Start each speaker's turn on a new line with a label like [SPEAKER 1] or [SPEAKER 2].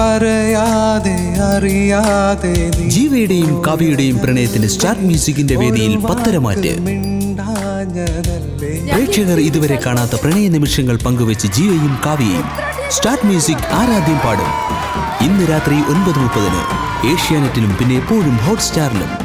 [SPEAKER 1] പറയാതെ അറിയാതെ
[SPEAKER 2] ജീവയുടെയും കാവ്യയുടെയും പ്രണയത്തിന്റെ സ്റ്റാർട്ട് മ്യൂസിക്കിന്റെ വേദിയിൽ പത്തരമാറ്റ്. പ്രേക്ഷകർ ഇതുവരെ കാണാത്ത പ്രണയ നിമിഷങ്ങൾ പങ്കുവെച്ച് ജീവയും കാവ്യയും. സ്റ്റാർട്ട് മ്യൂസിക് ആരാധ്യം പാടും. ഇന്ന് രാത്രി 9:30 ഏഷ്യാനെറ്റിലും പിന്നെ എപ്പോഴും ഹോട്ട്സ്റ്റാറിലും.